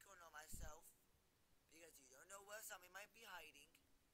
recon on myself. Because you don't know where somebody might be hiding.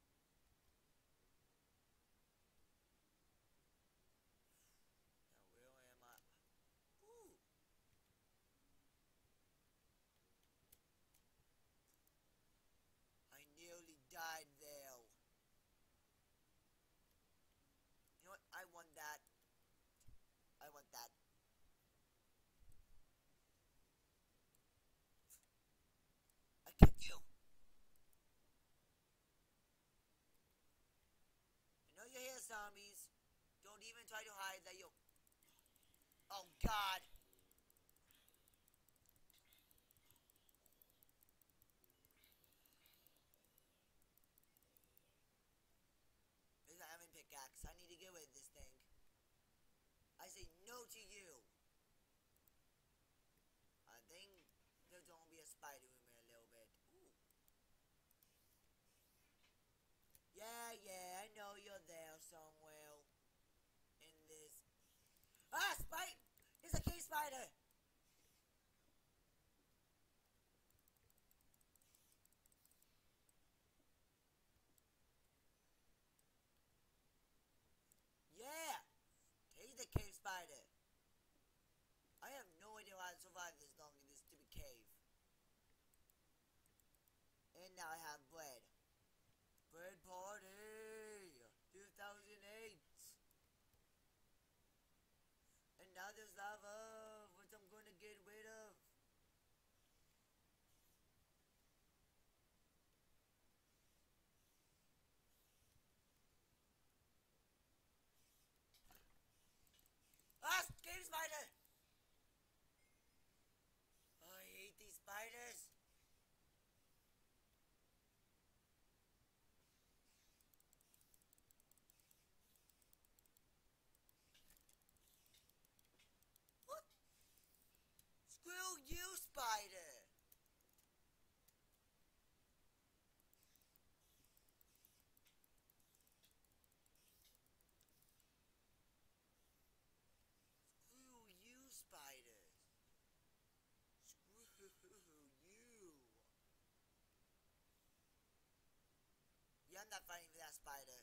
Now where am I? Ooh. I nearly died there. You know what? I want that. I want that. I kicked you. I know you're here, zombies. Don't even try to hide that you. Oh God. This is an iron pickaxe. I need to get rid of this thing. I say no to you. I think there's gonna be a spider in me a little bit. Ooh. Yeah, I know you're there somewhere in this. Ah, spider! It's a cave spider! Yeah! He's the cave spider. I have no idea how to survive this long in this stupid cave. And now I have bread. Bread party! 2008! And now there's lava, which I'm gonna get rid of. Ah, cave spider! Oh, I hate these spiders. What? Screw you, spider! Screw you, spiders! Screw you! Yeah, I'm not fighting for that spider.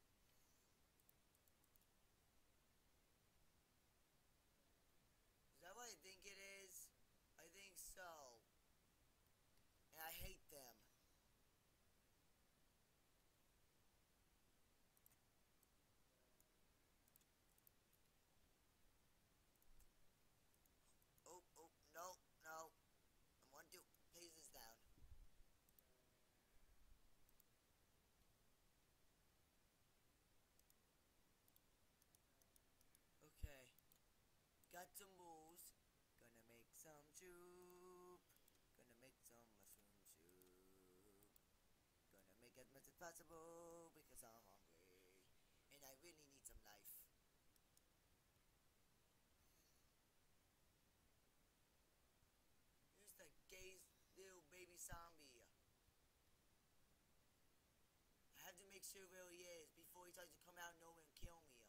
Is that what I think it is? I think so. And I hate them. Oh, no, no. I want to place this down. Okay. Got some moves. Gonna make some soup. Gonna make some mushroom soup. Gonna make as much as possible because I'm hungry. And I really need some life. Here's the gay little baby zombie. I have to make sure where he is before he tries to come out of nowhere and kill me.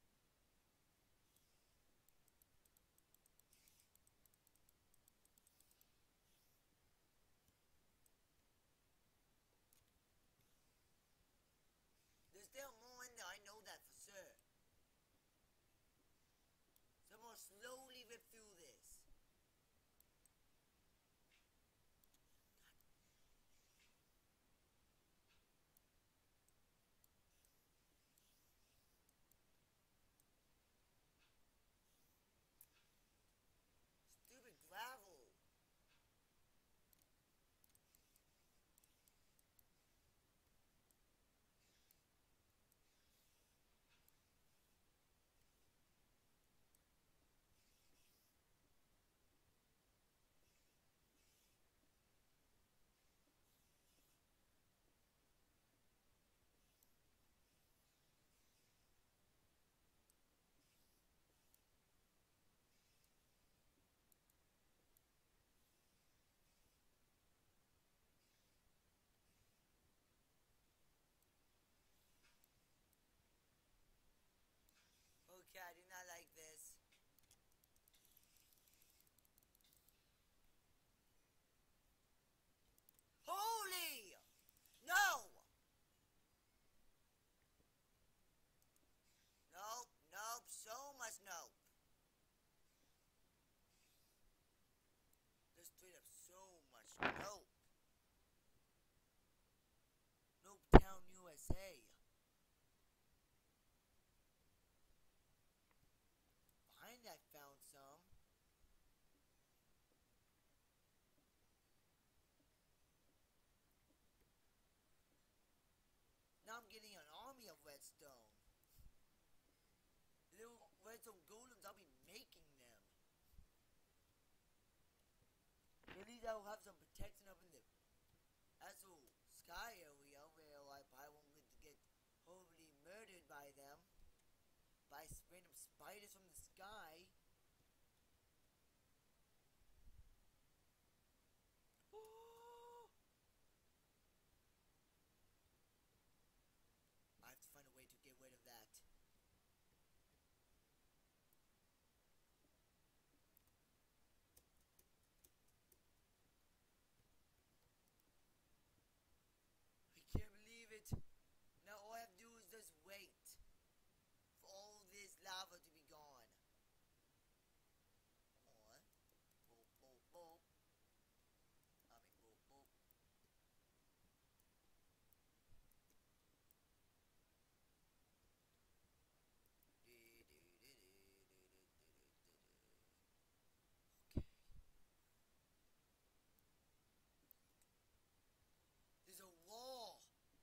There's still more in there, I know that for sure. So I'm gonna slowly rip through this. Stupid gravel. No. No Town USA. Behind that found some. Now I'm getting an army of redstone. Little redstone golems, I'll be making them. At least I'll have some protection up in the actual sky area where I probably won't get horribly murdered by them. By random spiders from the sky. I have to find a way to get rid of that. I can't believe it. Now all I have to do is just wait for all this lava to be gone. Or, boop, boop, boop. I mean, boop, boop. Okay. There's a wall.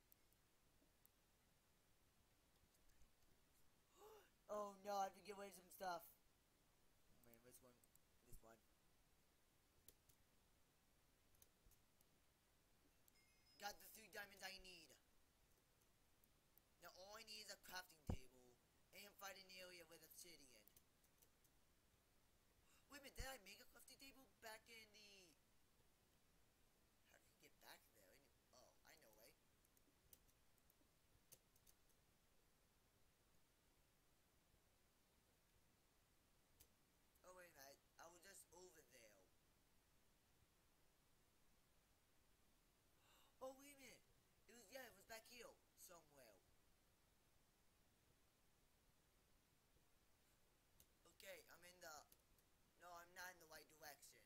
Oh no, I have to get rid of some stuff. Man, which one? This one. Got the 3 diamonds I need. Now all I need is a crafting table and find an area with obsidian. Wait a minute, did I make a crafting table back in the... How did I get back there? Oh, I know, right? Oh wait a minute, I was just over there. Oh wait a minute, it was back here somewhere. Okay, I'm in the... No, I'm not in the right direction.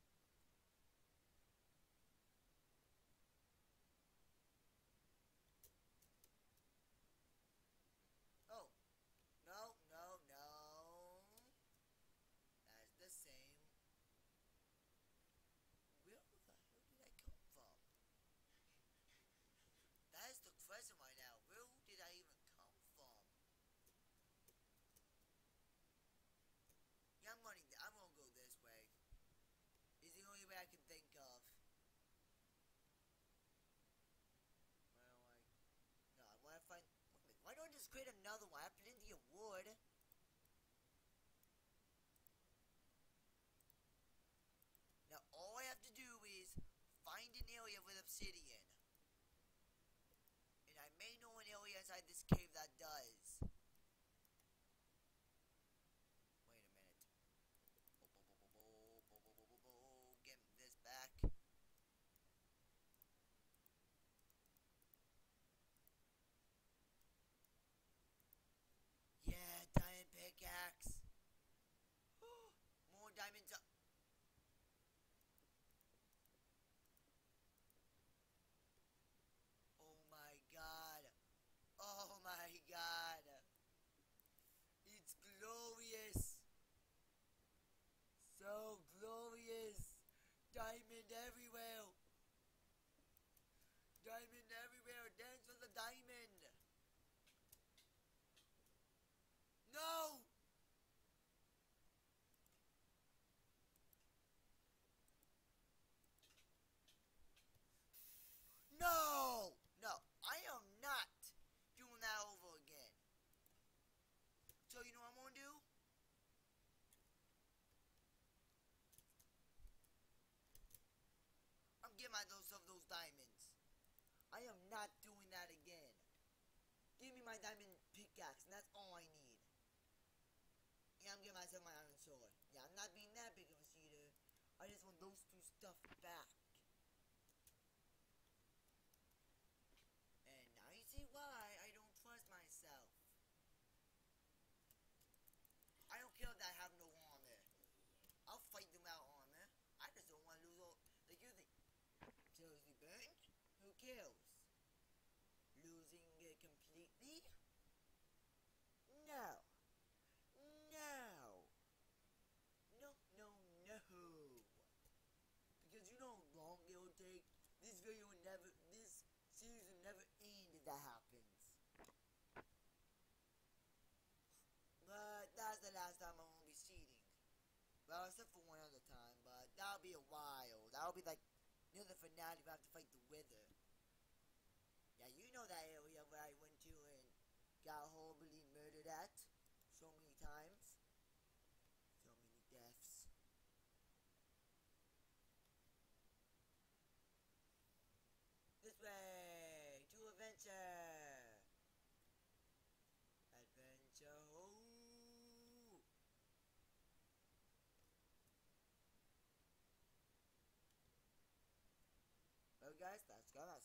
Oh, no, no, no. That's the same. Where the hell did I come from? That is the question right now. Where did I even come from? Yeah, I'm gonna go this way. It's the only way I can think of. Well, no, I wanna find... Wait, why don't I just create another one? I have plenty of wood. Now, all I have to do is find an area with obsidian. And I may know an area inside this cave that does. Wait a minute. Get this back. Yeah, diamond pickaxe. More diamonds up. Oh my god. Oh my god. It's glorious. So glorious. Diamond everywhere. Diamond everywhere. Dance for the diamond. No! No! No, I am not doing that over again. So you know what I'm gonna do? I'm getting myself those diamonds. I am not doing that again. Give me my diamond pickaxe, and that's all I need. Yeah, I'm getting myself my iron sword. Yeah, I'm not being that big of a cheater. I just want those 2 stuff back. And now you see why I don't trust myself. I don't care that I have no armor. I'll fight them out armor. I just don't want to lose all... Like, here's the... kills. Losing it completely? No. No. No, no, no. Because you know how long it will take. This series will never end if that happens. But that's the last time I won't be cheating. Well, except for one other time, but that'll be a while. That'll be like near the finale if I have to fight the Wither. Yeah, you know that area where I went to and got horribly murdered at so many times. So many deaths. This way! To adventure! Adventure! Oh! Well guys, that's gonna